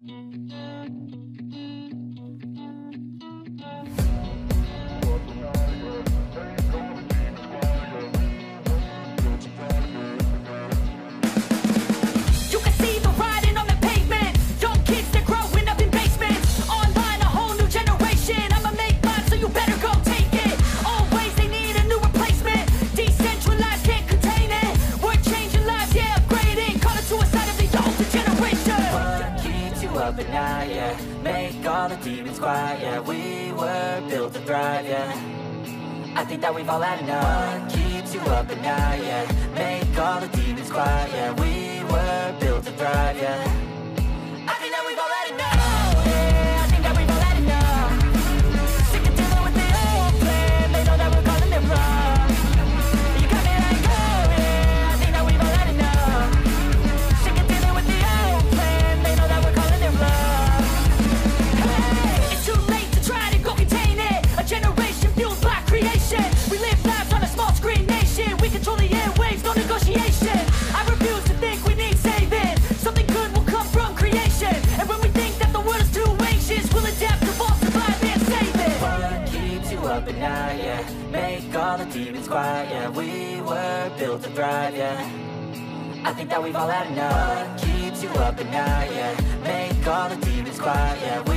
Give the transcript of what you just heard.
At night, yeah. Make all the demons quiet, yeah. We were built to thrive, yeah. I think that we've all had enough. What keeps you up at night, yeah. Make all the demons quiet, yeah. We were built to thrive, yeah. I think that we've all had enough. Yeah, I think that we've all had enough. Sick of dealing with the old plan. They know that we're calling it wrong. You got me like, oh yeah, I think that we've all had enough. Sick of dealing with the old plan. They know that we're calling it wrong. Hey, it's too late to try to go contain it. A generation fueled by creation. We live lives on a small screen nation. We control the airwaves, no negotiation. I refuse to think we need saving. Something good will come from creation. And when we think that the world is too anxious, we'll adapt, evolve, survive, and save it. What keeps you up at night, yeah. Make all the demons quiet, yeah. We were built to thrive, yeah. I think that we've all had enough. What keeps you up at night, yeah. Make all the demons quiet, yeah.